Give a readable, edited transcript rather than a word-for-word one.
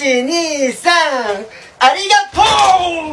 1、2、3、ありがとう。